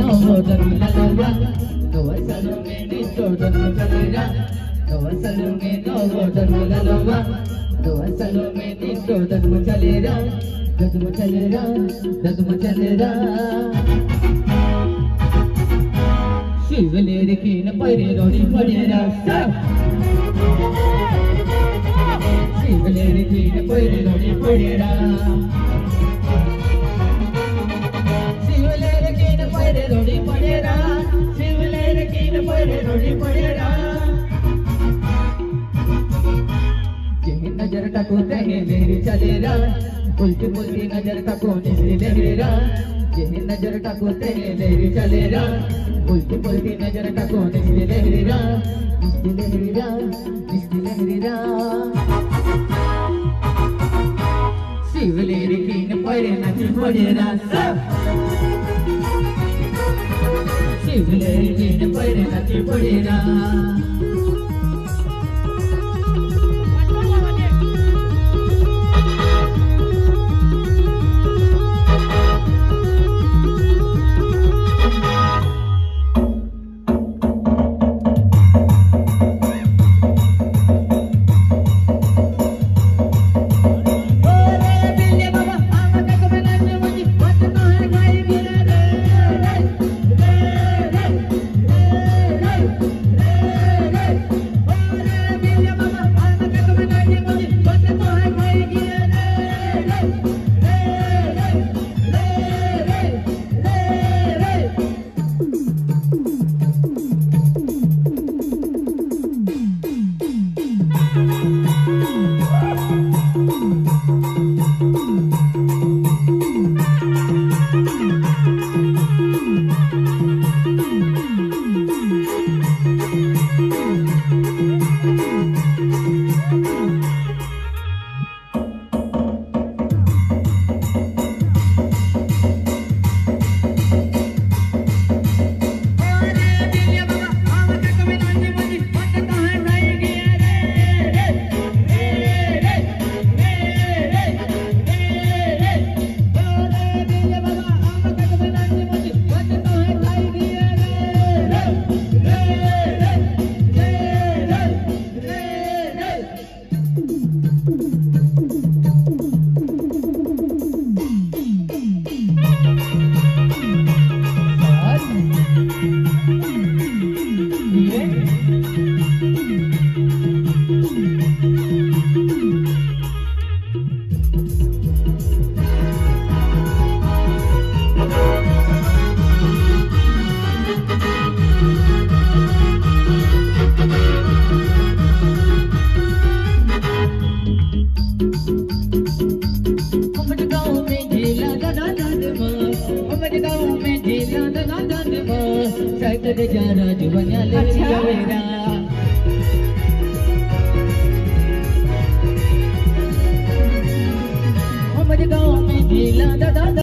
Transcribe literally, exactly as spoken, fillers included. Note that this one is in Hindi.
नौ जन्म ललवा नौ सालों में नित्य जन्म चलेगा नौ सालों में नौ जन्म ललवा नौ सालों में नित्य जन्म चलेगा जन्म चलेगा जन्म चलेगा शिवले रखीन परे रोड़ी पड़ेगा शिवले रखीन परे रोड़ी पड़ेगा शिवले रखीन परे रोड़ी पड़ेगा शिवले रखीन परे रोड़ी पड़ेगा यही नजर टाको तहे मेरी चलेगा उल्टी पुल्टी नजर टाको निश्री लहरेगा यही नजर टाको तहे मेरी चलेगा उल्टी पुल्टी नजर टाको निश्री लहरेगा निश्री लहरेगा निश्री लहरेगा शिवले रखीन परे नची पड़ेगा शिवले रखीन परे नची पड़ेगा Thank you.